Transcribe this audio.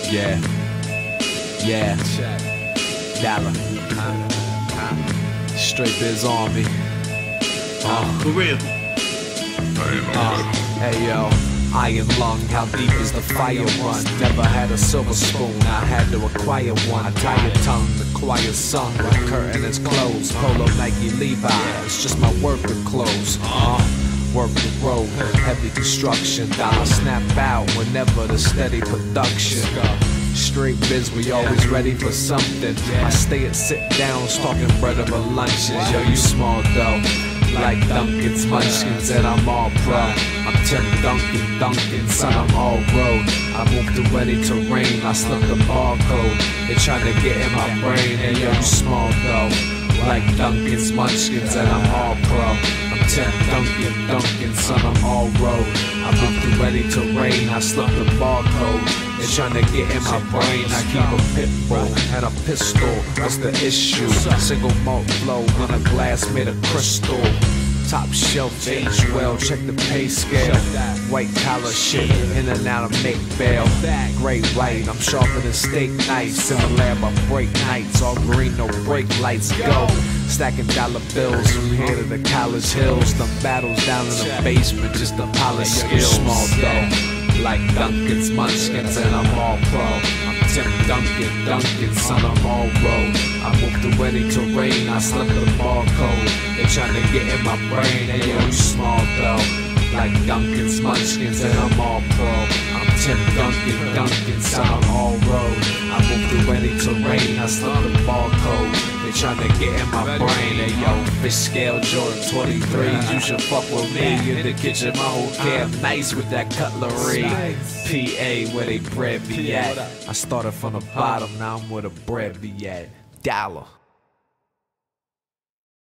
Yeah, yeah, Dollar, Straight Biz Army. For real. Hey yo, iron lung, how deep is the fire run? Never had a silver spoon, I had to acquire one. I tie your tongue, the choir sung, the curtain is closed. Polo, Nike, Levi, it's just my worker clothes. Work the road, heavy construction. Dollar snap out whenever the steady production. Straight biz, we always ready for something. I stay at sit downs, talking bread over lunches. Yo, you small though, like Duncan's Munchkins, and I'm all pro. I'm Tim Duncan, son, I'm all road. I moved to ready terrain, I slipped the barcode. They trying to get in my brain, and yo, you small though, like Duncan's Munchkins, and I'm all pro. I'm Tim Duncan, son, I'm all road. I moved to ready terrain, I slipped the barcode. They tryna get in my brain. I keep a pit bull and a pistol. What's the issue? Single malt flow in a glass made of crystal. Top shelf, age well, check the pay scale. White collar shit, in and out of make bail. Gray white, I'm sharper than steak knives. In the lab, I break nights. All green, no brake lights, go. Stacking dollar bills from here to the college hills. Them battles down in the basement, just to polish skills. Small though, like Duncan's Munchkins, and I'm all pro. I'm Tim Duncan, son, I'm all road. I moved to ready terrain, I slipped the barcode. They tryna get in my brain, hey yo, you small though, like Duncan's Munchkins, and I'm all pro. I'm Tim Duncan, son, I'm all road. I moved to ready terrain, I slipped the barcode. They tryna get in my brain, hey yo, fish scale Jordan 23s. You should fuck with me in the kitchen, my whole camp nice with that cutlery. PA, where they bread be at. I started from the bottom, now I'm where the bread be at. Dollar.